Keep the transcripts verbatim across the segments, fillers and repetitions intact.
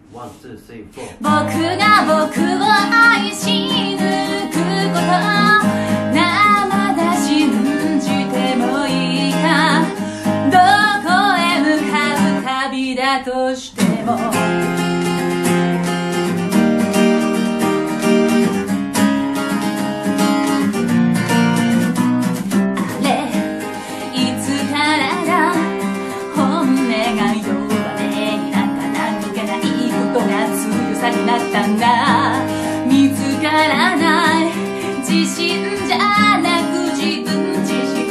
ワン、ツー、スリー、フォー。 僕が僕を愛し抜くことなあ、まだ信じてもいいか。どこへ向かう旅だとしてもあれいつからだ本音が弱めになんか何気ないことが強さになったんだ。見つからない自信じゃなく自分自身、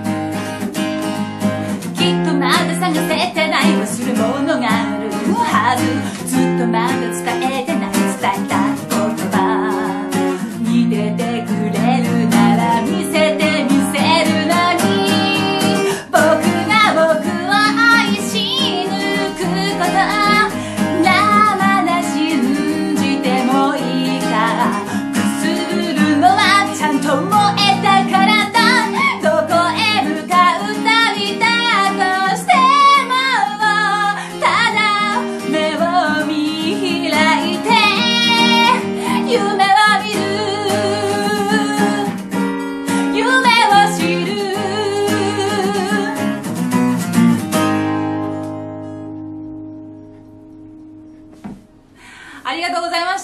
きっとまだ探せてない忘れ物があるはず。ずっとまだ伝えてない伝えたい言葉に出てくれるなら見せて見せるのに、僕が僕を愛し抜くことなあ、まだ信じてもいいか。くすぶるのはちゃんと燃えたからだ。どこへ向かう旅だとしてもただ目を見開いて夢を見る夢を知る。ありがとうございました。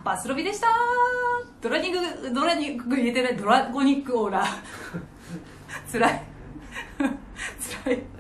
バスロビでした。ドラニックドラニック言えてない。ドラゴニックオーラつらいつらい。